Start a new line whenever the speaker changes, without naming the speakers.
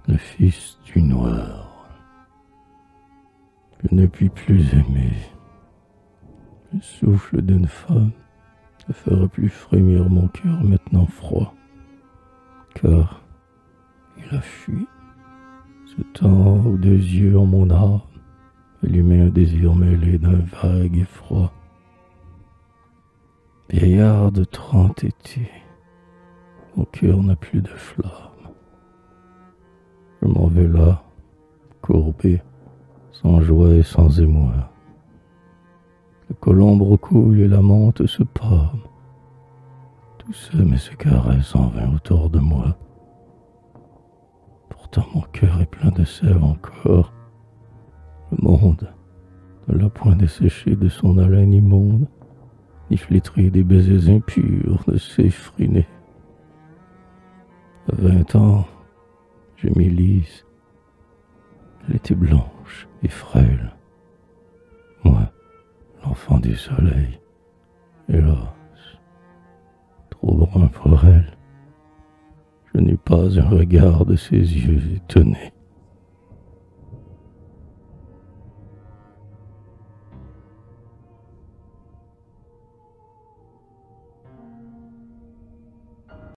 le fils du noir. Je ne puis plus aimer. Le souffle d'une femme ne fera plus frémir mon cœur maintenant froid, car il a fui. Ce temps où deux yeux en mon âme allumaient un désir mêlé d'un vague effroi. Vieillard de 30 étés, mon cœur n'a plus de flamme. Je m'en vais là, courbé, sans joie et sans émoi. Le colombe coule et la menthe se pâme. Tout s'aime et se caresse en vain autour de moi. Pourtant mon cœur est plein de sève encore. Le monde ne l'a point desséché de son haleine immonde, ni flétri des baisers impurs de ses frinés. À 20 ans, je m'y lise. Elle était blanche et frêle. Moi, l'enfant du soleil, hélas, trop brun pour elle. Je n'eus pas un regard de ses yeux étonnés.